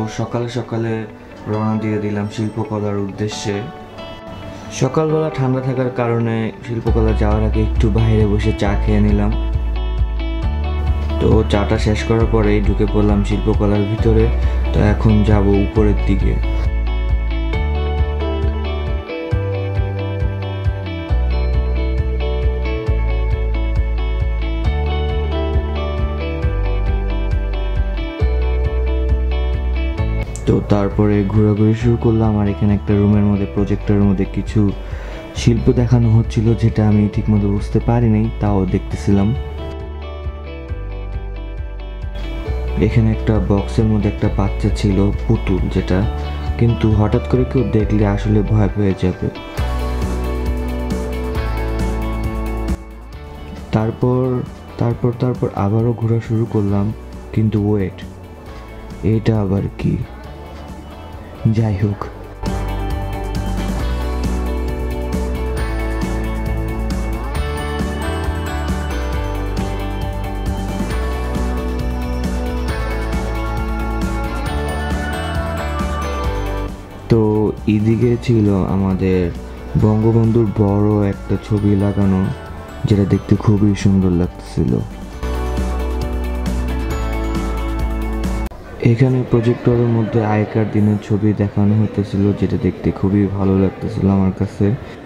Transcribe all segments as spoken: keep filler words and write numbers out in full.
সকালে সকালে রওনা দিয়ে দিলাম শিল্পকলার উদ্দেশ্যে। সকালবেলা ঠান্ডা থাকার কারণে শিল্পকলা যাওয়ার আগে একটু বাইরে বসে চা খেয়ে নিলাম। তো চাটা শেষ করার পরেই ঢুকে পড়লাম শিল্পকলার ভিতরে। তো এখন যাব উপরের দিকে। তো তারপরে ঘোরাঘুরি শুরু করলাম, আর এখানে একটা রুমের মধ্যে প্রজেক্টরের মধ্যে কিছু শিল্প দেখানো হচ্ছিল, যেটা আমি ঠিকমতো বুঝতে পারিনি, তাও দেখতেছিলাম। এখানে একটা বক্সের মধ্যে একটা বাচ্চা ছিল, পুতুল, যেটা কিন্তু হঠাৎ করে কেউ দেখলে আসলে ভয় পেয়ে যাবে। তারপর তারপর তারপর আবারও ঘোরা শুরু করলাম, কিন্তু ওয়েট, এটা আবার কি? যাই হোক, তো এদিকে ছিল আমাদের বঙ্গবন্ধুর বড় একটা ছবি লাগানো, যেটা দেখতে খুবই সুন্দর লাগতেছিল। এখানে প্রজেক্টরের মধ্যে আগেকার দিনের ছবি দেখানো হতেছিল, যেটা দেখতে খুবই ভালো লাগতেছিল আমার কাছে।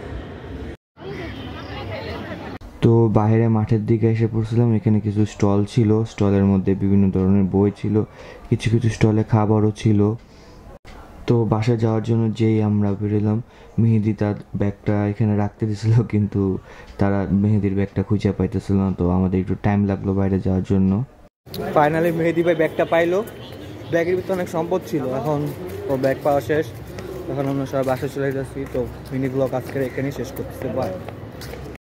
তো বাইরে মাঠের দিকে এসে পড়ছিলাম। এখানে কিছু স্টল ছিল, স্টলের মধ্যে বিভিন্ন ধরনের বই ছিল, কিছু কিছু স্টলে খাবারও ছিল। তো বাসায় যাওয়ার জন্য যেই আমরা বেরোলাম, মেহেদি তার ব্যাগটা এখানে রাখতে দিয়েছিল, কিন্তু তারা মেহেদির ব্যাগটা খুঁজে পাইতেছিল না। তো আমাদের একটু টাইম লাগলো বাইরে যাওয়ার জন্য। ফাইনালি মেহেদি ভাই ব্যাগটা পাইলো। ব্যাগের ভিতরে অনেক সম্পদ ছিল। এখন ও ব্যাগ পাওয়া শেষ, এখন আমরা সবাই বাসায় চলে যাচ্ছি। তো মিনি ব্লগ আজকের এখানেই শেষ করতেছে। বাই।